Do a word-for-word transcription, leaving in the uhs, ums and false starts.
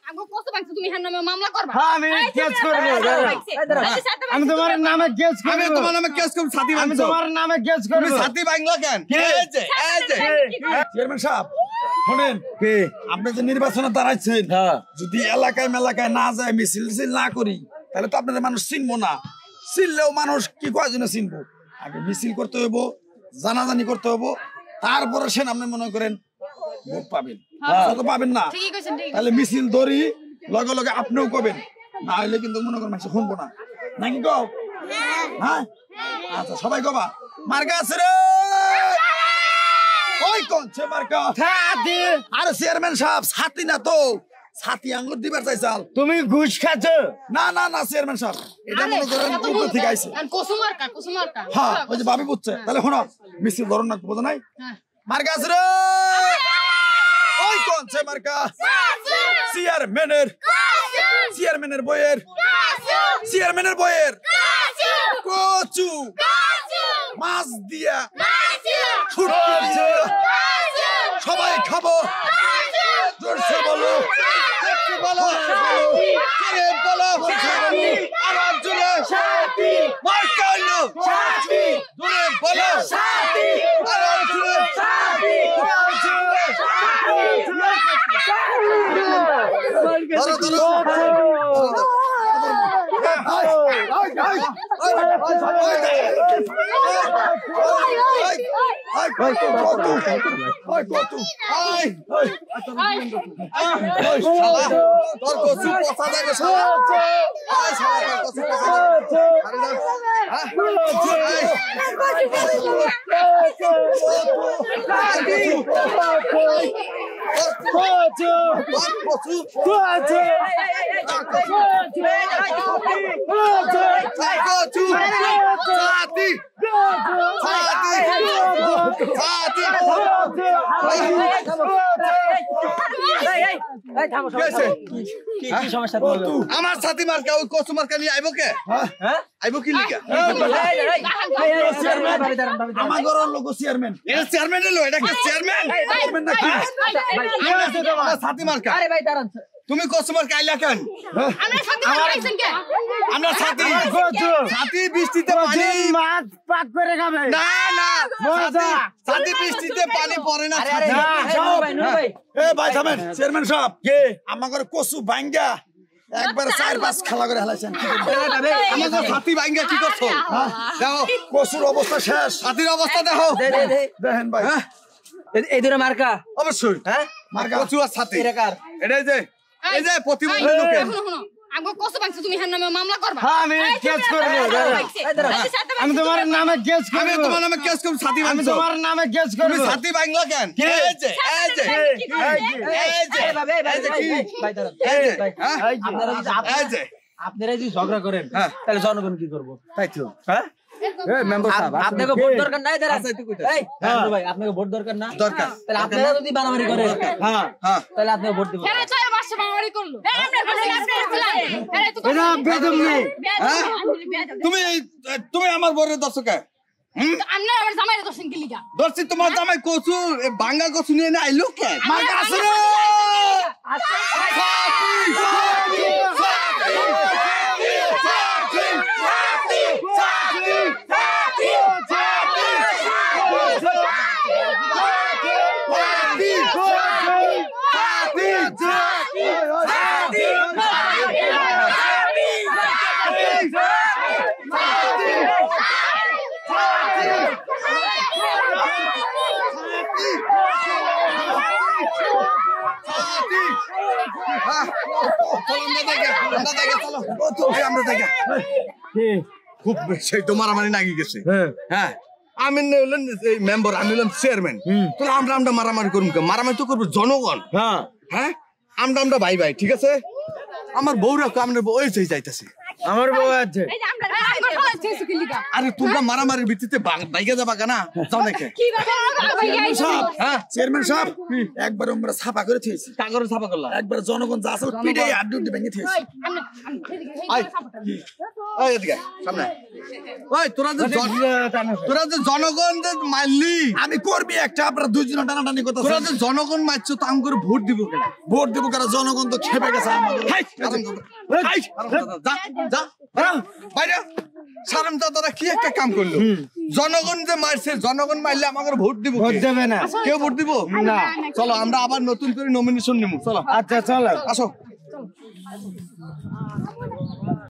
আমগো কত বাংছে তুমি এর নামে মামলা করবা হ্যাঁ আমি কেস করব আমি তোমার নামে কেস করব আমি তোমার নামে কেস করব ছাতি আমি তোমার নামে কেস করব তুমি ছাতি বাংলা কেন এই যে এই যে চেয়ারম্যান সাহেব শুনেন কে আপনি যে নির্বাচনে দাঁড়াইছেন হ্যাঁ যদি এলাকায় মেলাকায় না যায় মিছিল মিছিল না করি তাহলে তো আপনাদের মানুষ চিনবো না চিনলেও মানুষ কি কয় জন্য চিনবো আগে মিছিল করতে হইব জানাজানি করতে হইব তারপরে সেন আপনি মনে করেন ভোট পাবেন তো পাবেন না ঠিকই কইছেন ঠিক তাহলে মিছিল ধরি লগে লগে আপনিও করবেন না হইলে কিন্তু মনে করেন মানুষ শুনবো না নাকি কও হ্যাঁ আচ্ছা সবাই কবা মার্কা আছে রে ওই কোন সে মার্কা ছাতি আরে চেয়ারম্যান সাহেব ছাতি না তো ছাতি আঙ্গুর দিবার চাইছাল তুমি ঘুষ খাচ্ছো না না না চেয়ারম্যান সাহেব এটা মনে করেন উপর থেকে আইছে আর কুসুমারকা কুসুমারকা হ্যাঁ ওই যে ভাবি বুঝছে তাহলে শোনো মিছিল ধরুন না বুঝো নাই হ্যাঁ মার্কা আছে রে ওই কোন সে মার্কা চেয়ারম্যানের চেয়ারম্যানের বইয়ের চেয়ারম্যানের বইয়ের কচু মাছ দিয়া শুটকি দিয়া সবাই খাবো জোরসে বলো একটু বলো কে বলো আবার জোরে শান্তি মার্কা হইলো শান্তি জোরে বলো শান্তি আবার জোরে শান্তি ধরো ধরো আমার সাথী মার্কা ওই কচু মার্কা নিয়ে আইব কে আইব কি লিগা আমার ঘরের লোক চেয়ারম্যান এটা চেয়ারম্যান এলো এটা কি চেয়ারম্যান চেয়ারম্যান নাকি সাথী মার্কা আরে ভাই দাঁড়ান তুমি কচু মার্কা আইলা কেন আমরা সাথে মারাইছেন কে আমরা সাথী সাথী বৃষ্টিতে পানি মাছ পাক করে খাবে না না মজা সাথী বৃষ্টিতে পানি পড়ে না এ ভাই থামেন চেয়ারম্যান সাহেব কে আমাদের কচু ভাঙ্গা একবার চার পাঁচ খেলা করে হেলাইছেন আমাদের সাথী ভাঙ্গা কি করছো দেখো কচুর অবস্থা শেষ সাথীর অবস্থা দেখো দেখেন ভাই এই ধরে মার্কা অবশ্যই হ্যাঁ মার্কা কচু আর সাথী এটাই যে এই যে প্রতিবন্ধী লোকে আমগো কত বাংছে তুমি এর নামে মামলা করবা হ্যাঁ আমি কেস করব আমি তোমার নামে কেস করব আমি তোমার নামে কেস করব সাথী আমি তোমার নামে কেস করব তুমি সাথী বাংলা কেন এই যে এই যে এই যে এই ভাই ভাই ভাই দাঁড়ান এই যে আপনারা এই যে আপনারা যদি ঝগড়া করেন তাহলে জনগণ কি করব তাই তো হ্যাঁ এই মেম্বার সাহেব আপনাকে ভোট দরকার নাই দাঁড়ান এই ভাই আপনাকে ভোট দরকার না দরকার তাহলে আপনারা যদি বাড়াবাড়ি করেন হ্যাঁ হ্যাঁ তাহলে আপনি ভোট দিবেন আরে চার মাস বাড়াবাড়ি করলো আমরা বলি আপনি আসছিলেন আরে তো এটা বেদম নেই তুমি তুমি আমার বড় দর্শক আমরা আমার জামাইরে দর্শন কি লিগা দর্শক তোমার জামাই কচু বাঙ্গা কচু নিয়ে না আইলো কে মার্কা আছে রে খুব সেই তো মারামারি নাগি গেছে হ্যাঁ আমি হলেন মেম্বার আমি হলাম চেয়ারম্যান তাহলে আমরা আমরা মারামারি করবো মারামারি তো করবো জনগণ হ্যাঁ হ্যাঁ আমরা আমরা ভাই ভাই ঠিক আছে আমার বউরা আমরা ওই যাইতেছে আমার বউ আছে এই যে আমরা আমরা ফলাইছে সুকিলিকা আরে তোমরা মারামারির ভিত্তিতে বাইকে যাবা কেন যাও নাকি কি ব্যাপার ভাইয়া সাহেব হ্যাঁ চেয়ারম্যান সাহেব একবার আমরা ছাপা করে থিয়েছি কাগরে ছাপা করলা একবার জনগণ যা আসল পিড়ে আড্ডি উড্ডি ভেঙে থিয়েছি আই ওই এদিকে সামনে ওই তোরা যে জন- তোরা যে জনগণ যে মারলি আমি করবি একটা আপনারা দুইজন টানাটানি কথা তোরা যে জনগণ মারছো তো আমি করে ভোট দিব কেন ভোট দিব কেন জনগণ তো খেপে গেছে আমাদের যা যা বাইরে সারাম দাদারা কি একটা কাম করলো জনগণ যে মারছে জনগণ মারলে আমাকে ভোট দিব ভোট দেবে না কেউ ভোট দিব না চলো আমরা আবার নতুন করে নমিনেশন নিব চলো আচ্ছা চলো আসো